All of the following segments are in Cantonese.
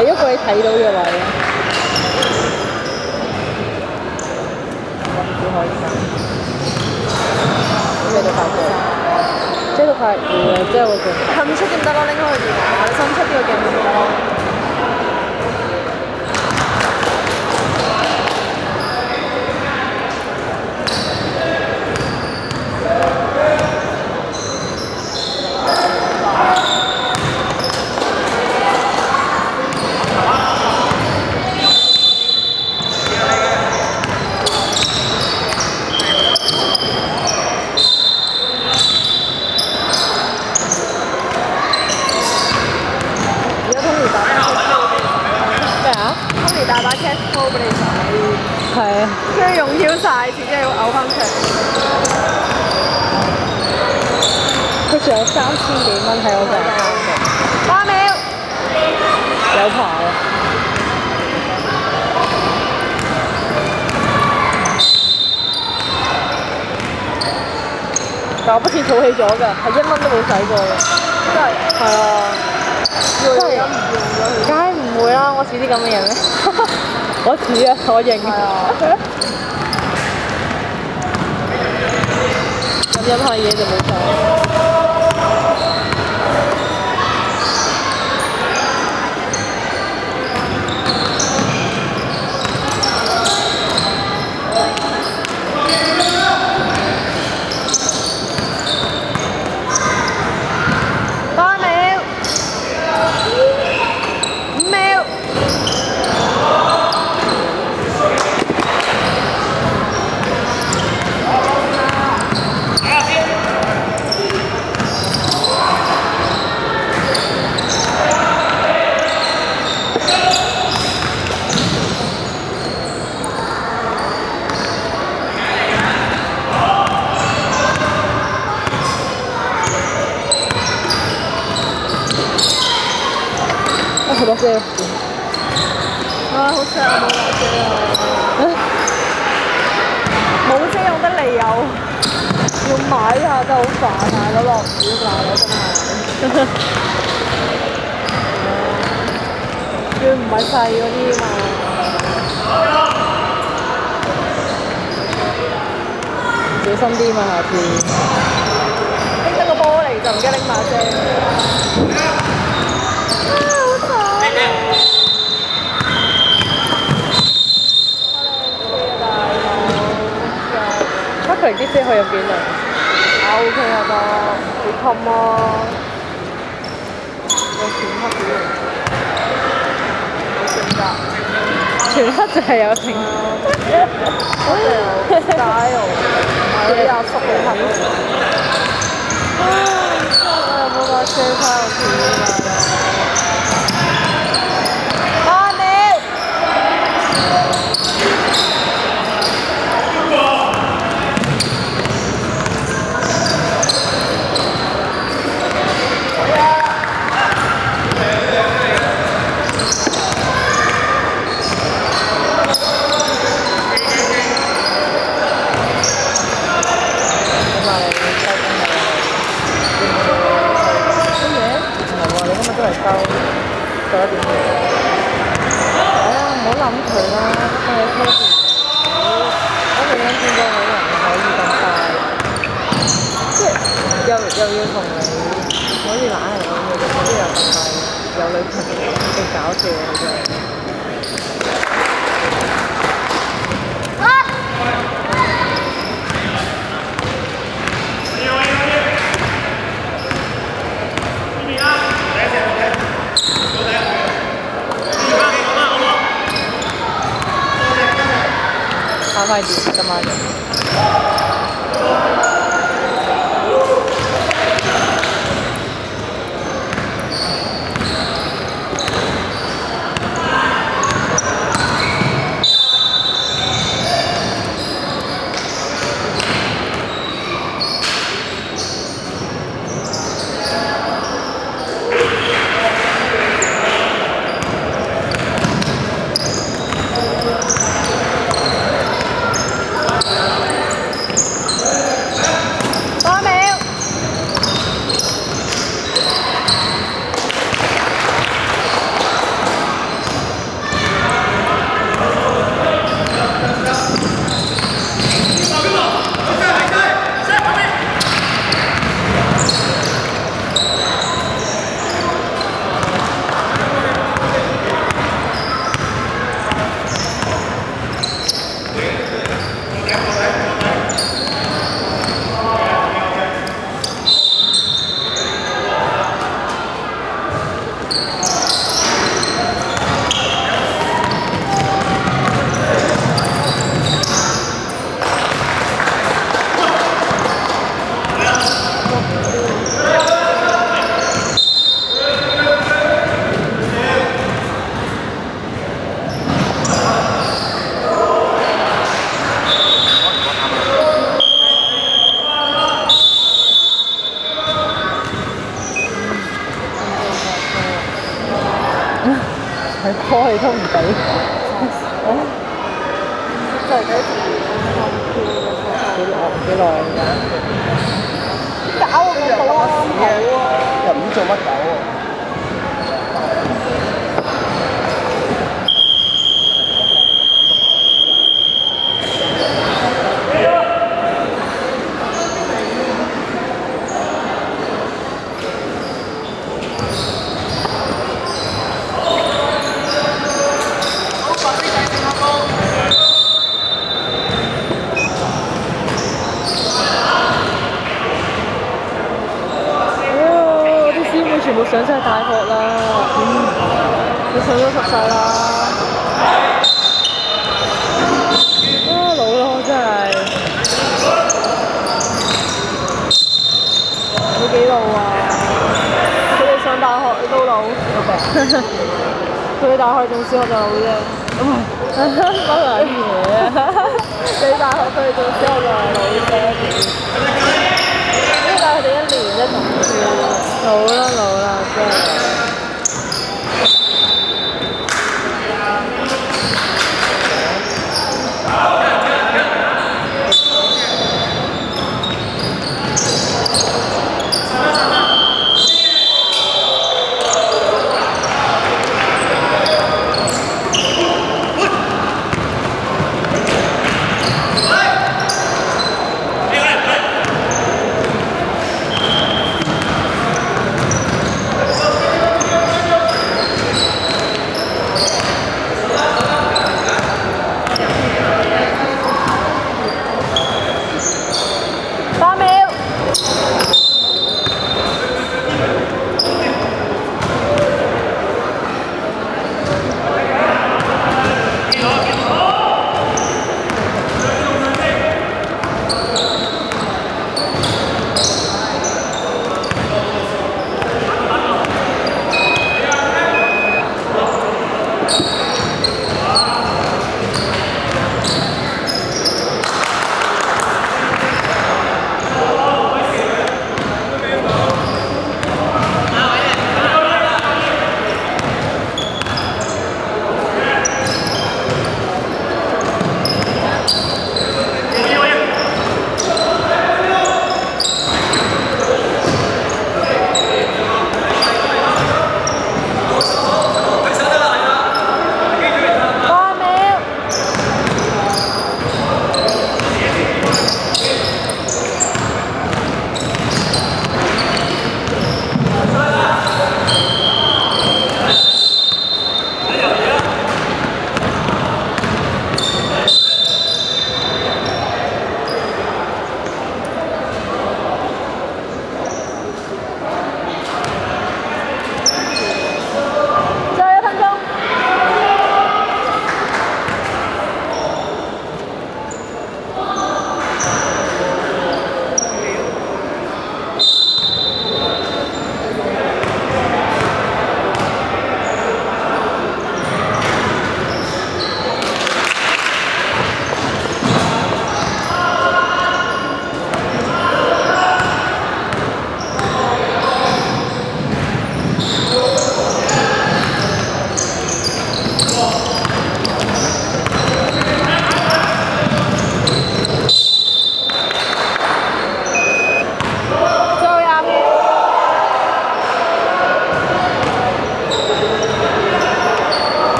係一個你睇到嘅位咯。只可以揀。遮到塊鏡，遮到塊遮個鏡。 係唔出點得咯？拎開個電話，你伸出呢個鏡咪得咯。大把 cash flow 俾你使， 係啊， 跟住用 Q 晒，自己要嘔翻出嚟。 佢仲有3000幾蚊喺我個 account 度。 8秒， 有排啊！但我筆錢儲起咗㗎，係1蚊都冇使過嘅。 真係。 係啊。 真係唔用咗佢。 梗係唔會啦，我似啲咁嘅人咩？我似啊，我認。係啊。飲下嘢就冇晒。佢把遮， 好錫啊！冇把遮啊！冇遮用得嚟又要買下，真係好煩啊！嗰落雨鬧我真係，佢唔係細嗰啲嘛。 小心啲嘛，下次。 拎得個玻璃就唔記得拎把遮。 佢啲遮可以有幾耐 ？OK 啊，得幾襟啊！有全黑嘅，有性格。 全黑就係有性格。 我哋有 style， 嗰啲阿叔好黑。有冇把遮花有錢啊？8秒。 又要同你好似懶係咁嘅，嗰啲又咁快有女朋友，幾搞笑啊！真係。打快啲，今晚就。 係拖你都唔俾。 就係幾時幾耐而家？ 搞我個肚啊！好啊！ 又唔知做乜狗喎。 全部上晒大學啦，你上咗10世啦，老咯真係，你幾老啊？佢哋上大學都老，佢哋大學仲小學就老啫，乜撚嘢啊？你大學佢哋仲小學就係老啫。佢哋1年啫同老啦，真係。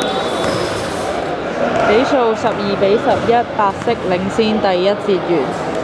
比數12比11，白色領先第1節完。